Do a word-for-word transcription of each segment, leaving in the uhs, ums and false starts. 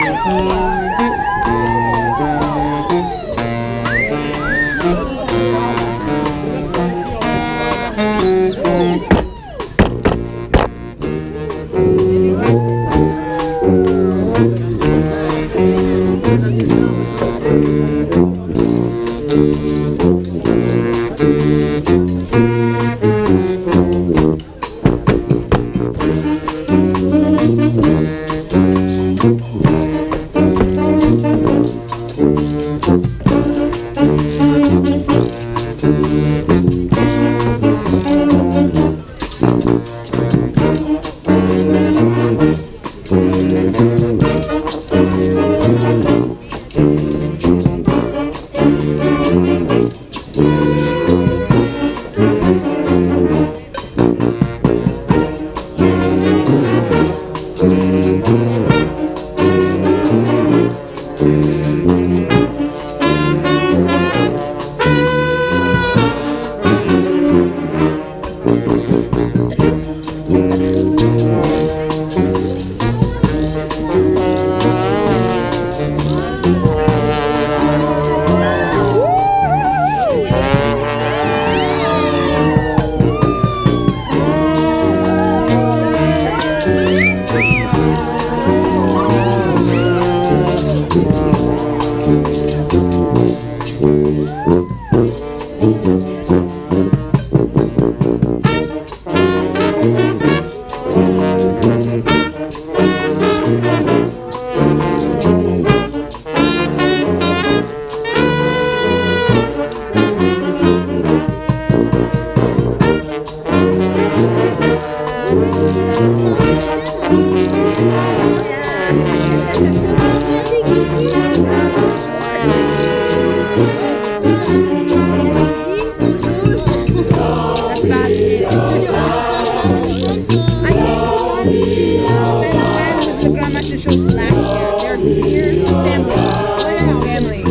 GrandMachinChose last year. They're here, family. Oh yeah, family.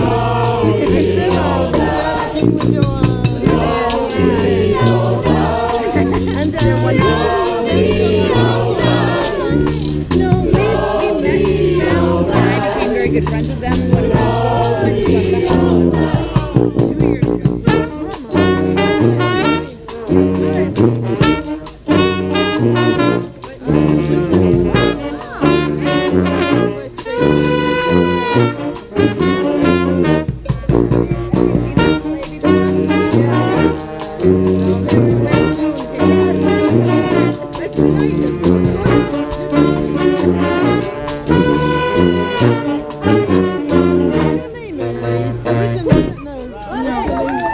And uh, what no, we, we met them, and I became very good friends with them. What about two years ago? It's written, no, no.